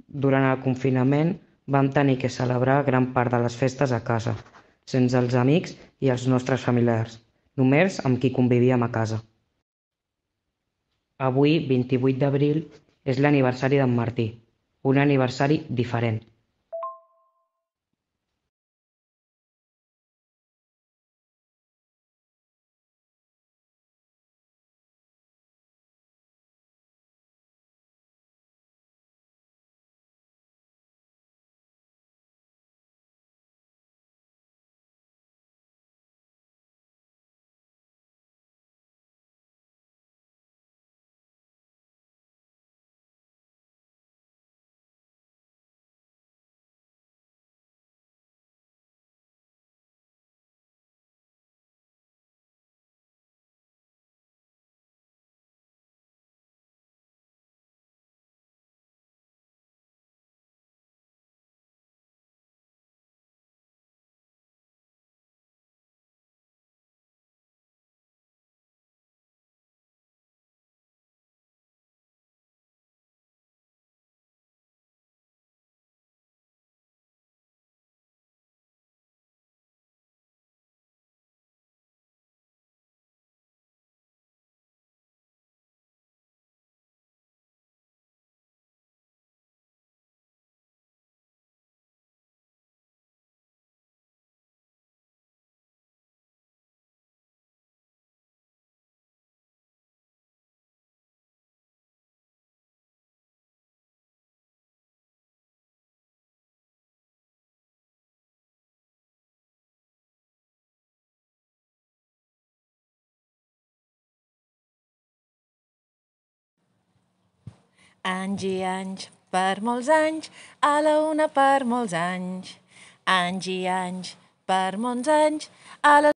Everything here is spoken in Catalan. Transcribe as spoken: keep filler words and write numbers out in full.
Durant el confinament vam tenir que celebrar gran part de les festes a casa, sense els amics i els nostres familiars, només amb qui convivíem a casa. Avui, vint-i-vuit d'abril, és l'aniversari d'en Martí, un aniversari diferent. Anys i anys, per molts anys, a la una per molts anys. Anys i anys, per molts anys, a la